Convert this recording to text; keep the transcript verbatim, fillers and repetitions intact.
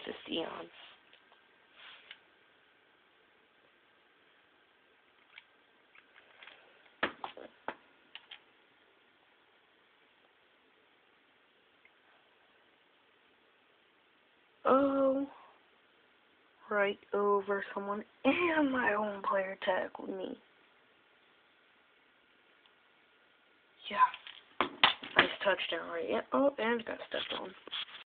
assist Eon. Oh, right over someone, and my own player tackled me. Yeah. Nice touchdown right. Yeah. Oh, and got stepped on.